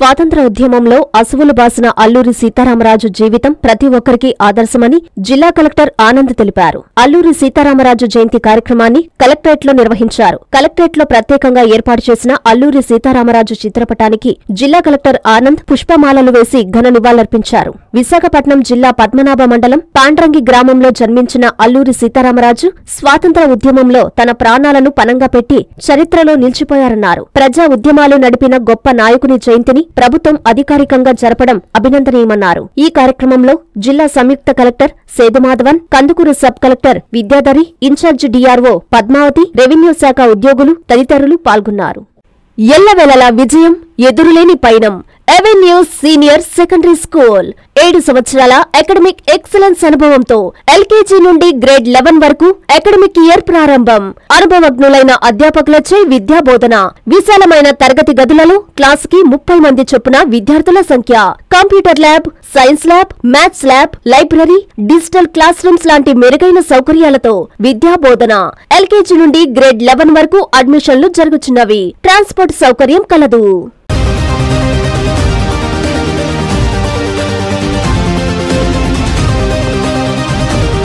స్వాతంత్ర ఉద్యమంలో అసువులు బాసిన అల్లూరి సీతారామరాజు జీవితం ప్రతి ఒక్కరికి ఆదర్శమని జిల్లా కలెక్టర్ ఆనంద్ తెలిపారు. అల్లూరి సీతారామరాజు జయంతి కార్యక్రమాన్ని కలెక్టరేట్లో నిర్వహించారు. కలెక్టరేట్లో ప్రత్యేకంగా ఏర్పాటు చేసిన అల్లూరి సీతారామరాజు చిత్రపటానికి జిల్లా కలెక్టర్ ఆనంద్ పుష్పమాలలు వేసి ఘన నివాళులర్పించారు. విశాఖపట్నం జిల్లా పద్మనాభ మండలం పాండ్రంగి గ్రామంలో జన్మించిన అల్లూరి సీతారామరాజు స్వాతంత్ర ఉద్యమంలో తన ప్రాణాలను పణంగా పెట్టి చరిత్రలో నిలిచిపోయారన్నారు. ప్రజా ఉద్యమాలు నడిపిన గొప్ప నాయకుని జయంతిని ప్రభుత్వం అధికారికంగా జరపడం అభినందనీయమన్నారు. ఈ కార్యక్రమంలో జిల్లా సంయుక్త collector Sedumadhavan, Kandukur sub collector Vidyadhari, in charge DRO Padmavathi, revenue శాఖ ఉద్యోగులు తదితరులు పాల్గొన్నారు. ఎల్లవేళలా విజయం, ఎదురులేని పయనం. అవెన్యూ సీనియర్ సెకండరీ స్కూల్ 7 సంవత్సరాల అకాడమిక్ ఎక్సలెన్స్ అనుభవంతో ఎల్కేజీ నుండి గ్రేడ్ 11 వరకు అకాడమిక్ ఇయర్ ప్రారంభం. అనుభవజ్ఞులైన అధ్యాపకులచే విద్యా బోధన. విశాలమైన తరగతి గదులలో క్లాసుకి 30 మంది చొప్పున విద్యార్థుల సంఖ్య. Computer lab, science lab, maths lab, library, digital class rooms లాంటి మెరుగైన సౌకర్యాలతో విద్యా బోధన. ఎల్కేజీ నుండి గ్రేడ్ 11 వరకు అడ్మిషన్లు జరుగుతున్నవి. ట్రాన్స్పోర్ట్ సౌకర్యం కలదు.